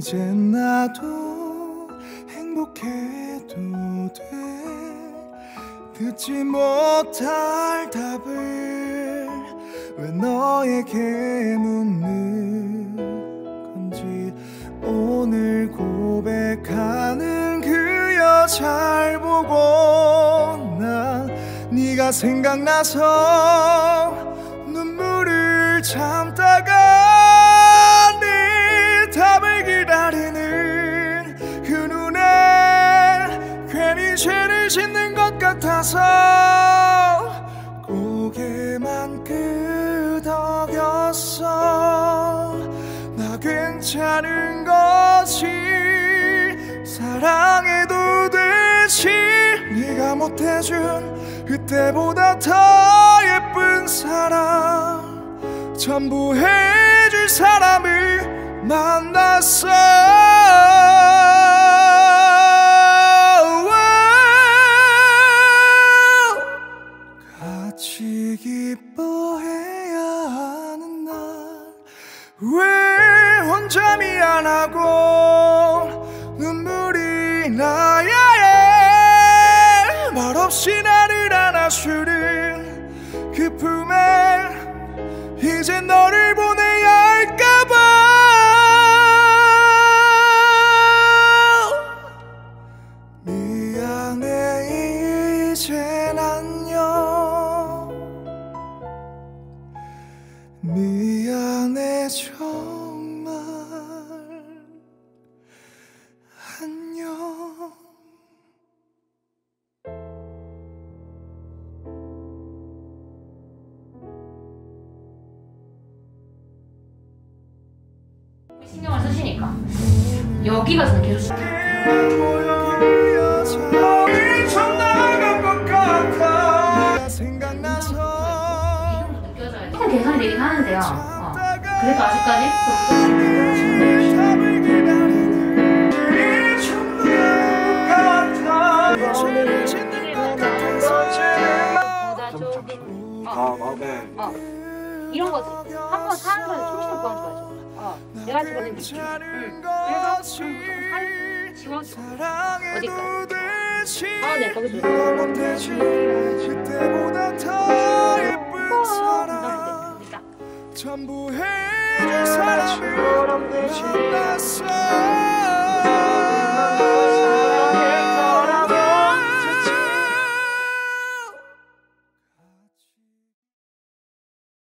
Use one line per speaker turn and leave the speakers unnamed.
이젠 나도 행복해도 돼. 듣지 못할 답을 왜 너에게 묻는 건지. 오늘 고백하는 그 여자를 보고 난 네가 생각나서 눈물을 참다가 네 답을 기다리는 그 눈에 괜히 죄를 짓는 것 같아서 고개만 끄덕였어. 나 괜찮은 거지, 사랑해도 되지. 네가 못해준 그때보다 더 예쁜 사람, 전부 해줄 사람을 만났어. 같이 기뻐해야 하는 날 왜 혼자 미안하고 눈물이 나야 해. 말없이 나를 안아주는 그 품에 이제 너를 보내야 할까봐. 미안해 이젠 안녕. 미안해 정말 안녕.
신경을 쓰시니까 여기가 좀 계속 조금 개선이 되긴 하는데요. 그래도 아직까지 이런 거 한번 사는 거에서 정신을 구하는 거죠. 내가 지금 느낌. 그래서 지워줘. 어디까지? 네, 거기서. 전부 해줄 사람을 만났어.